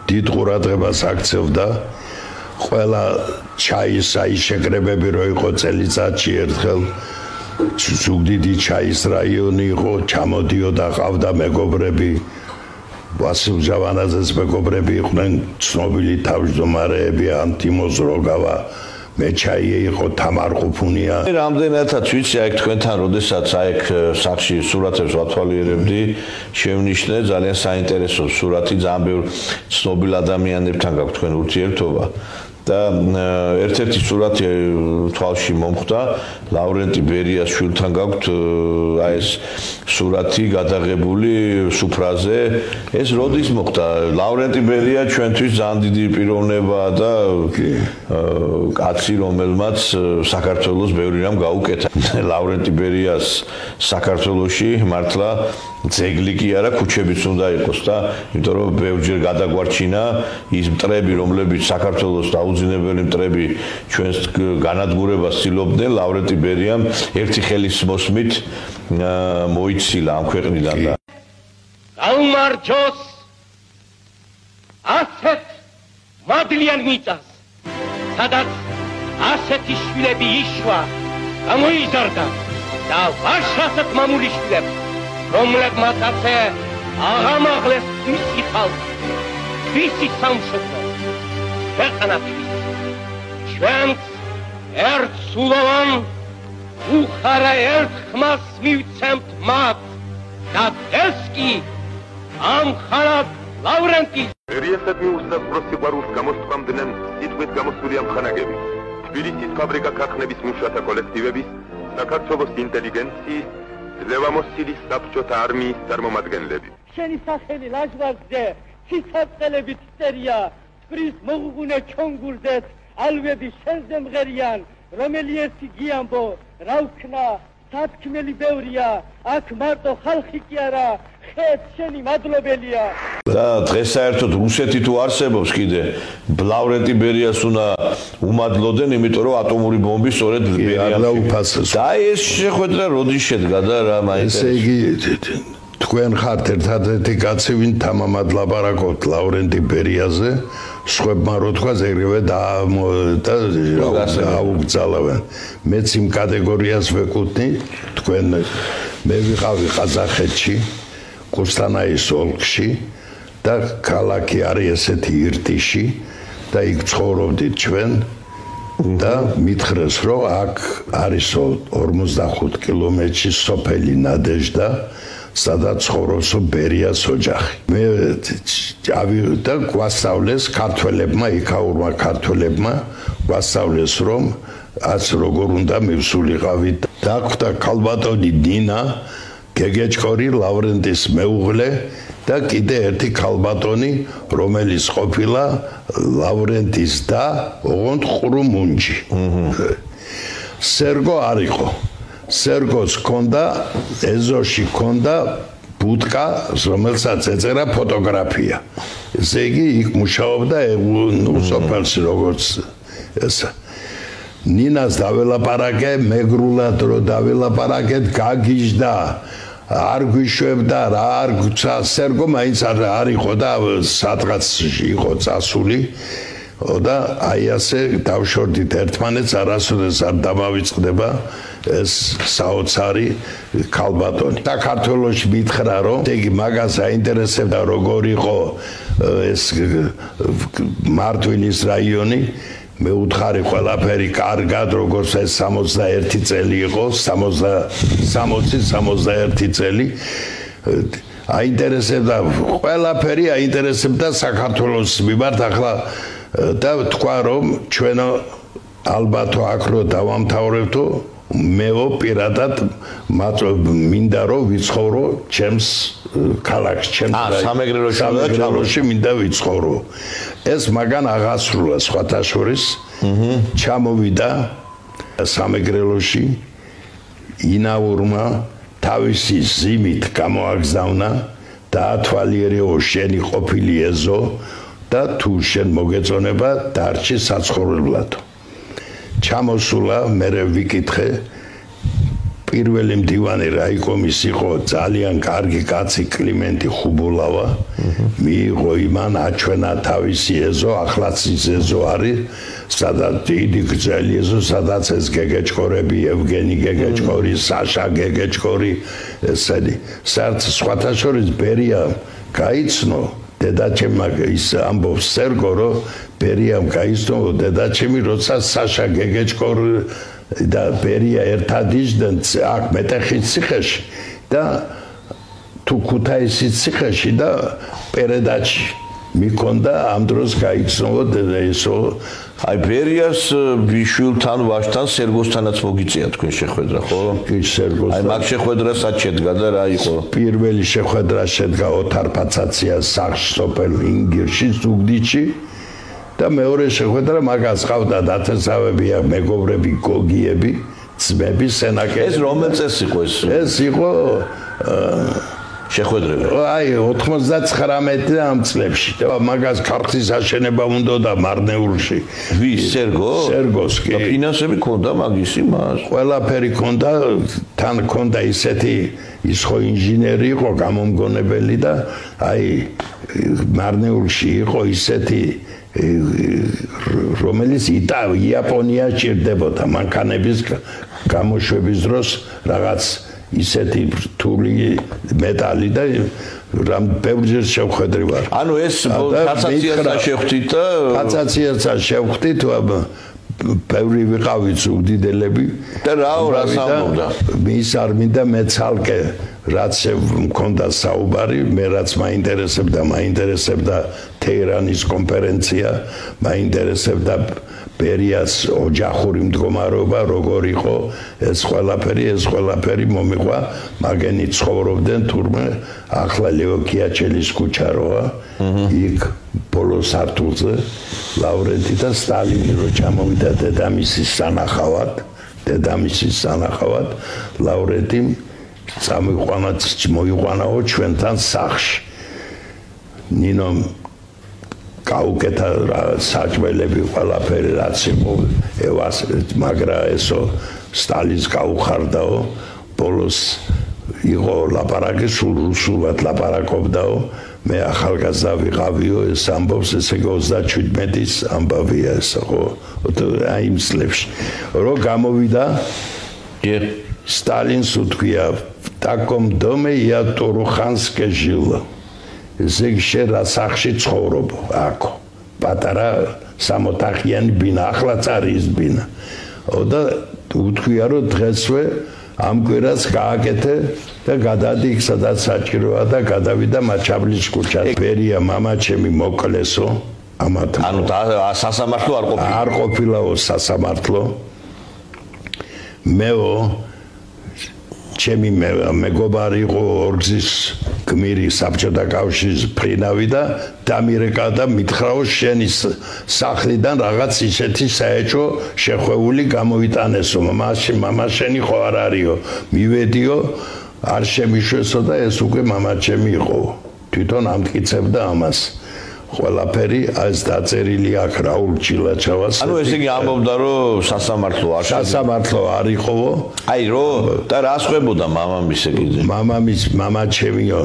დიდ ყურადღებას აქცევდა ყველა ჩაის შეკრებები რო იყო წელიწადში ერთხელ ზუგდიდი ჩაის რაიონი იყო ჩამოდიოდა ყავდა მეგობრები ვასილ ჯავანაძეს მეგობრები იყვნენ ცნობილი თავმჯდომარეები ანტიმოზ როგავა მეჩაიე იყო თამარ ყუფუნია რამდენადაც ვიცი აი თქვენთან როდესაც აი სახში სურათებს ვათვალიერებდი შევნიშნე ძალიან საინტერესო სურათი ძალიან ბევრ ცნობილ ადამიანებთან გაქვთ თქვენ ურთიერთობა და ერთ-ერთი სურათი თვალში მომხვდა ლავრენტი ბერიას შვილთან გაქვთ აი ეს სურათი გადაღებული სუფრაზე ეს როდის მოხდა ლავრენტი ბერია ჩვენთვის ძალიან დიდი პიროვნება და კაცი რომელმაც საქართველოს ბევრი რამ გაუკეთა ლავრენტი ბერიას საქართველოში მართლა ძეგლი კი არა ქუჩებიც უნდა იყოს და იმიტომ რომ ბევრჯერ გადაგვარჩინა ის მტრები რომლებიც საქართველოს დაუძინებელი მტრები ჩვენს განადგურებას ცდილობდნენ ლავრენტი ბერიამ ერთი ხელის მოსმით მოიცილა ამ ქვეყნიდან და გაუმარჯოს ასეთ მადლიან მიწას სადაც ასეთი შვილები იშვა გამოიზარდა და ვარშავსად მამული შვილები რომლებმაც ასე აღამაღლეს მისი ხალხი, მისი სამშობლო, ქვეყანათვის, ჩვენც ერთ სულოვან უხარა ერთ ხმას მივცემთ მათ და ეს კი ამხარად ლავრენტი რიასად მიუსწროს სიყვარულს გამოსწამდნენ სიტყვით გამოსული ამხანაგები, თბილისის ფაბრიკა ქარხნების მუშათა კოლექტივების, საქართველოს ინტელიგენციის ლევამოსილის საბჭოთა არმიის წარმომადგენლები. შენი სახელი ლაჟვარდზე, ციცაბწელებით წერია, წყრის მოღუღუნე ჩონგურზეც, ალვები შენზე მღერიან, რომელი ერთი გიამბო, რა ვქნა, სათქმელი ბევრია, აქ მარტო ხალხი კი არა, ხეც შენი მადლობელია. და დღეს საერთოდ რუსეთი თუ არსებობს კიდე, ლავრენტი ბერიას უნდა უმადლოდენ, იმიტომ რომ ატომური ბომბი სწორედ ბერიას. და ეს შეხვედრა როდის შედგა და რა ესე მაინტერესებს? იგი თქვენ ხართ ერთადერთი კაცი ვინ თამამად ლაპარაკობთ ლავრენტი ბერიაზე სხვებმა რო თქვა ეგრევე დააუგზავნენ მეც იმ კატეგორიას ვეკუთვნი თქვენ მე ვიყავი ყაზახეთში ყუსტანაის ოლქში და ქალაქი არის ესეთი ირტიში და იქ ცხოვრობდით ჩვენ და მითხრეს რომ აქ არის 45 კილომეტრში სოფელი ნადეჟდა სადაც ცხოვრობს ბერიას ოჯახი. მე და გვასწავლეს ქართველებმა, იქაურმა ქართველებმა გვასწავლეს რომ ას როგორ უნდა მივსულიყავით. დაგვხვდა ქალბატონი დინა, გეგეჭკორი ლავრენტის მეუღლე და კიდე ერთი ქალბატონი, რომელიც ყოფილა ლავრენტის და ოღონდ ყრუმუნჯი. სერგო არ იყო. სერგოს ქონდა ეზოში ქონდა ბუდკა რომელსაც ეწერა ფოტოგრაფია ესე იგი იქ მუშაობდა სოფელში როგორც ეს ნინას დაველაპარაკე მეგრულად რო დაველაპარაკეთ გაგიჟდა არ გვიშვებდა რა არ გვცა სერგო მაინც არ იყო და სადღაც იყო წასული და აი ასე დავშორდით ერთმანეთს არასოდეს არ დამავიწყდება ეს საოცარი ქალბატონი. საქართველოში მითხრა რომ იგი მაგას აინტერესებდა როგორ იყო ეს მარტვილის რაიონი მე უთხარი ყველაფერი კარგად როგორც ეს 61 წელი იყო 60-61 წელი აინტერესებდა ყველაფერი აინტერესებდა საქართველოს მიმართ ახლა და თქვა რომ ჩვენ ალბათო აქ რო დავამთავრებთო მეო პირადად მინდა რომ ვიცხოვრო ჩემს ქალაქს ჩემს სამეგრელოში მინდა ვიცხოვრო ეს მაგან აღასრულა სხვათა შორის ჩამოვიდა სამეგრელოში ინაურმა თავისი ზიმით გამოაგზავნა და ათვალიერეო შენი ყოფილი ეზო და თუ შენ მოგეწონება დარჩი საცხოვრებლად ჩამოსულა მე ვიკითხე პირველი მდივანი რაიკომის იყო ძალიან კარგი კაცი კლიმენტი ხუბულავა. მიიღო იმან აჩვენა თავისი ეზო, ახლაც ის ეზო არის, სადაც დიდი გრძელი ეზო, სადაც ეს გეგეჭკორები, ევგენი გეგეჭკორი, საშა გეგეჭკორი, ესენი. საერთოდ სხვათა შორის ბერია გაიცნო, დედაჩემმა ის ამბობს სერგო, რომ ბერიამ გაიცნო დედაჩემი, როცა საშა გეგეჭკორი და ბერია ერთად იჯდნენ აქ მეტეხის ციხეში და თუ ქუთაისის ციხეში და პერედაჩი მიქონდა ამ დროს გაიცნო ესო აი ბერიას ბიშვილთან ვაჟთან სერგოსთანაც მოგიწია თქვენ შეხვედრა ხო? ის სერგოს აი მაგ შეხვედრასაც შედგა და რა იყო? პირველი შეხვედრა შედგა ოთარ პაცაციას სახლში სოფელ ინგირში ზუგდიდში და მეორე შეხვედრა მაგას ყავდა დათესავები, მეგობრები, გოგიები, ძმები, სენაკები. ეს რომელ წელს იყო ეს? ეს იყო შეხვედრები. აი 99 წლებში და მაგას ქართლის აშენება უნდოდა მარნეულში. ვის სერგო? სერგოს კი. და ფინანსები ქონდა მაგისი მას? ყველაფერი ქონდა, თან ქონდა ისეთი ის ხო ინჟინერი იყო, გამომგონებელი და აი მარნეულში იყო ისეთი რომელიც იაპონია ჭირდებოდა მანქანების გამოშვების დროს რაღაც ისეთი რთული მეტალი და რამ ბევრჯერ შევხვედრი ვარ. ანუ ეს პაცაციასთან შევხვდით და პაცაციასთან შევხვდით ბევრი ვიყავით ზუგდიდელები და რას ამბობდა? მის არ მინდა მე ცალკე რაც მქონდა საუბარი, მე რაც მაინტერესებდა თეირანის კონფერენცია, მაინტერესებდა ბერიას ოჯახური მდგომარეობა, როგორ იყო ეს ყველაფერი მომიყვა, მაგენი ცხოვრობდნენ თურმე ახლა ლეოკიაჩელის ქუჩა როა, იქ ბოლო სართულზე ლავრენტი და სტალინი რო ჩამოვიდა დედამისის სანახავად, ლავრენტიმ მოიყვანაო ჩვენთან სახლში. ნინომ გაუკეთა საჭმელები ყველაფერი რაც იყო მაგრა ესო სტალინს გაუხარდაო ბოლოს იყო ლაპარაკი სულ რუსულად ლაპარაკობდაო მე ახალგაზრდა ვიყავიო ეს ამბობს ესე 37-ის ამბავია ეს ხო აი იმ წლებში რო გამოვიდა სტალინს უთქვია таком доме я торуханსკე ჟილ ზეგშე რა სახში ცხოვრობ აქ პატარა სამოთახიანი ბინა ახლა არის ბინა და უთქვია რომ დღესვე ამ კვირას გააკეთე და გადადი სადაც საჭიროა და გადავიდა მაჩაბლის ქუჩაზე ბერია მამაჩემი მოკლესო ამათ ანუ სასამართლო არ ყოფილაო სასამართლო მეო ჩემი მეგობარი იყო ორგზის გმირი საბჭოთა კავშირის ფრინავი და დამირეკა და მითხრაო შენი სახლიდან რაღაც ისეთი საეჭო შეხვეული გამოიტანესო მამა შენი ხო არ არისო მივედიო არ შემიშვესო და ეს უკვე მამა ჩემი იყო თვითონ ამტკიცებდა ამას ყველაფერი ეს დაწერილი აქ რაულ ჩილაჩავას ანუ ესე იგი ამბობდა რომ სასამართლო არ იყოო აი რო და რას ხვებოდა მამამის ეგიზე მამა ჩემიო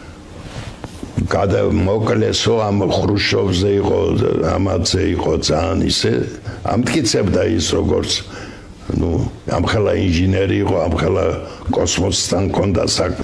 მოკლესო ამ ხრუშოვზე იყო ამაზე იყო ძალიან ისე ამტკიცებდა ის როგორც ნუ ამხელა ინჟინერი იყო ამხელა კოსმოსთან კონდა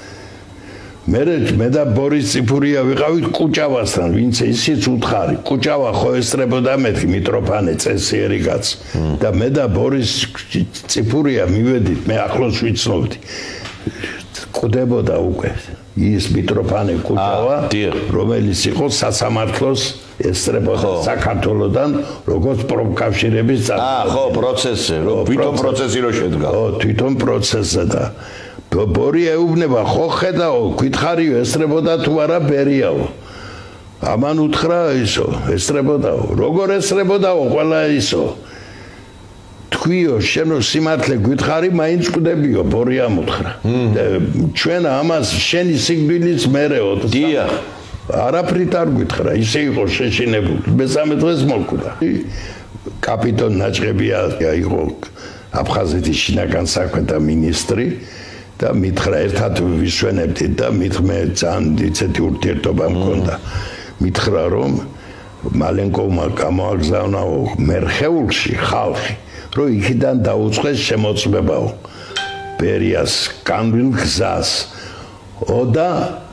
მე და ბორის ციფურია ვიყავით კუჭავასთან ვინც ისიც უთხარი კუჭავა ხო ესწრებოდა მეთქი მიტროფანე წესიერი კაც და მე და ბორის ციფურია მივედით მე ახლოს ვიცნობდი ყდებოდა უკვე ის მიტროფანე კუჭავა რომელიც იყო სასამართლოს ესწრებოდა საქართველოსთან როგორც პროფკავშირების ხო პროცესი რო თვითონ პროცესი რო შედგა ხო თვითონ პროცესი და ბორი ეუბნება ხო ხედაო გითხარიო ესწრებოდა თუ არა ბერიაო ამან უთხრა ისო ესწრებოდაო როგორ ესწრებოდაო ყველა ისო თქვიო შენო სიმართლე გითხარი მაინც ყდებიო ბორი ამუთხრა ჩვენ ამას შენი სიკვდილის მერეო დიახ არაფრით არ გითხრა ისე იყო შეშინებული მესამე დღეს მოკვდა კაპიტონ ნაჭყებია იყო აფხაზეთის შინაგან საქმეთა მინისტრი და მითხრა ერთად ვისვენებდით და მე ძალიან ისეთი ურთიერთობა მქონდა. მითხრა რომ მალენკოვმა გამოაგზავნაო მერხეულში ხალხი, რომ იქიდან დაუწყეს შემოწმებაო ბერიას კანვილ გზას. და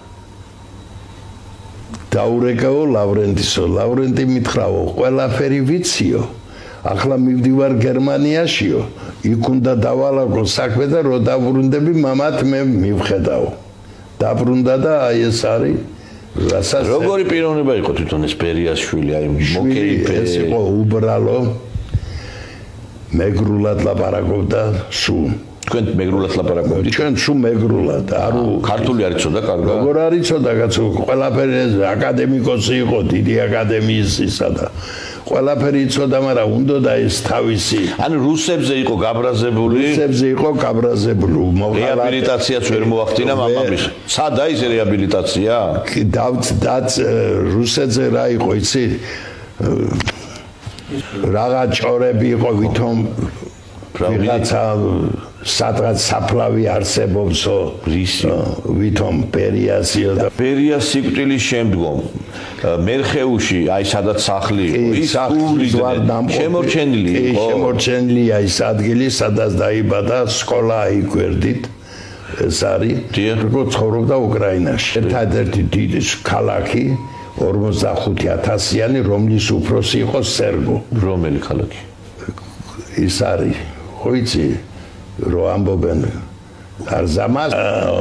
დაურეკაო ლავრენტისო. ლავრენტი მითხრაო, ყველაფერი ვიციო. ახლა მივდივარ გერმანიაშიო. იქ უნდა დავალაგო საქმე და რო დაბრუნდები, მამათ მე მივხედაო. დაბრუნდა და აი ეს არის რასაც როგორი პიროვნება იყო თვითონ ეს ბერიას შვილი, აი მოკერი ეს იყო უბრალო მეგრულად ლაპარაკობდა სულ. თქვენ მეგრულად ლაპარაკობთ? ჩვენ სულ მეგრულად, არო ქართული არ იცოდა კარგად? როგორ არ იცოდა კაცო, ყველაფერი აკადემიკოსი იყო, დიდი აკადემიის ისა და ყველაფერი იცოდა, მაგრამ უნდა ეს თავისი. ანუ რუსებზე იყო გაბრაზებული? რუსებზე იყო გაბრაზებული. რეაბილიტაციაც ვერ მოახდინა მამამის. სადა ის რეაბილიტაცია? დაც რუსეთზე რა იყო, იცი? რაღა ჭორები იყო, ვითომ ვიღაცა სადღაც საფლავი არსებობსო, ვითომ ბერიასიო და ბერიას სიკვდილის შემდგომ მერხეულში, აი სადაც სახლი იყო, ის შემორჩენილი იყო. შემორჩენილია ის ადგილი, სადაც დაიბადა სკოლა აიგვერდით. ეს არის როგორ ცხოვრობდა უკრაინაში. ერთადერთი დიდი ქალაქი 45,000-იანი, რომლის უფროსი იყო სერგო. რომელი ქალაქი? ის არის ხო იცი რო ამბობენ არზამას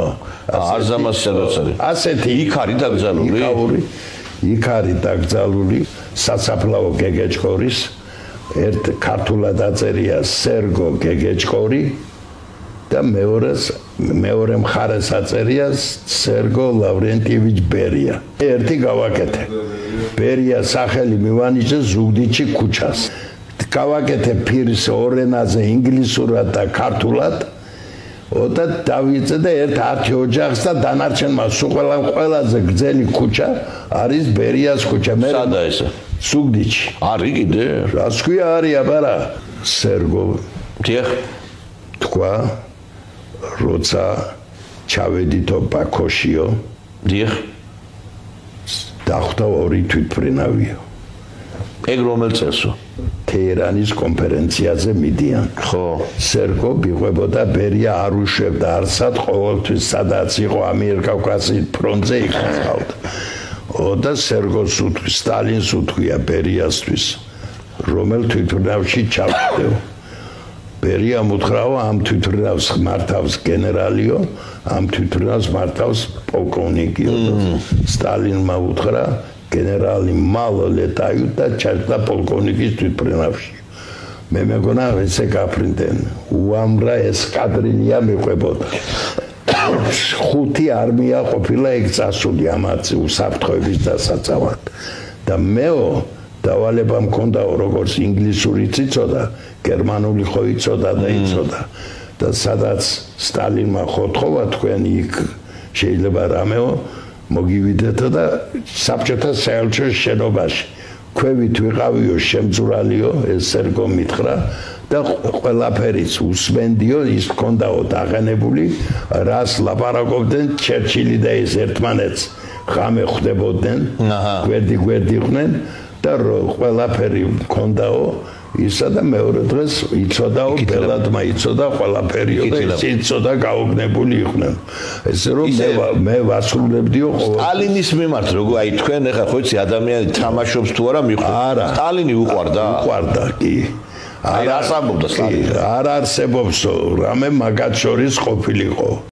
სადაც არის ასეთი იქ არის დაკრძალული იქ არის დაკრძალული სასაფლაო გეგეჭკორის ერთ ქართულად აწერია სერგო გეგეჭკორი და მეორე მხარეს აწერია სერგო ლავრენტიევიჩ ბერია. ერთი გავაკეთე. ბერია სახელი მივანიშნე ზუგდიდში ქუჩას. გავაკეთე ფირის ორენაზე ინგლისურად და ქართულად. და დავიწე და ერთ 10 ოჯახს და დანარჩენმა სულ ყველაზე გრძელი ქუჩა არის ბერიას ქუჩა. მე სადა ეს? ზუგდიდში. არის კიდე? რას ქვია არის აბარა? სერგო. დიახ. თქვა როცა ჩავედითო ბაქოშიო. დიახ. დახვდა ორი თვითმფრინავიო. ეგ რომელ წელსო? თეირანის კონფერენციაზე მიდიან. ხო. სერგო მიყვებოდა ბერია არ უშვებდა არსად ყოველთვის სადაც იყო ამიერკავკასიის ფრონტზე იქხავდა. და სერგოს უთქვი სტალინს უთქვია ბერიასთვის რომელ თვითმფრინავში ჩავდეო. ბერია მუთხრაო ამ თვითმფრინავს მართავს გენერალიო, ამ თვითმფრინავს მართავს პოლკოვნიკიო. სტალინმა უთხრა გენერალი მალო ლეტაიუ და ჩაჭდა პოლკოვნიკის თვითმფრინავში. მე მეგონა ესე გაფრინდნენ. უამრა ესკადრილია მიყვებოდა. 5 არმია ყოფილა ეგ წასული ამაც უსაფრთხოების დასაცავად. და მეო დავალება მქონდაო როგორც ინგლისური იცოდა, გერმანული ხო იცოდა და იცოდა. და სადაც სტალინმა ხოთხოვა თქვენ იქ შეიძლება რამეო მოგივიდეთ და საბჭოთა საელჩოს შენობაში ქვევით ვიყავიო შემძვრალიო ეს სერგო მითხრა და ყველაფერიც უსმენდიო ის მქონდაო დაყენებული რას ლაპარაკობდნენ ჩერჩილი და ეს ერთმანეთს ხამე ხვდებოდნენ გვერდი იყვნენ და ყველაფერი მქონდაო ისა და მეორე დღეს იცოდაო ბელადმა იცოდა ყველაფერიო და ის იცოდა გაოგნებული იყვნენ. ესე რომ მე ვასრულებდიო სტალინის მიმართ როგორ აი თქვენ ახლა ხო იცი ადამიანი თამაშობს თუ არა მიყვარდა? სტალინი უყვარდა? უყვარდა კი. აი რას ამბობდა სტალინი? არ არსებობსო რამე მაგათ შორის ყოფილიყო.